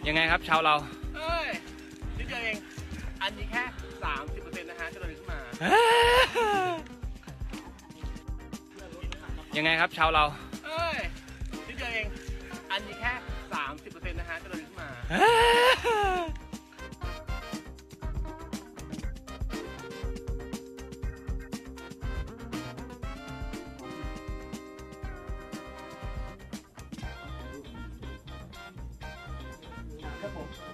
ยังไงครับเช้าเราเอ้ยนิดเดียวเองอันนี้แค่ 30%นะฮะจะโดนขึ้นมายังไงครับเช้าเราเอ้ยนิดเดียวเองอันนี้แค่ 30%นะฮะจะโดนขึ้นมาครับผม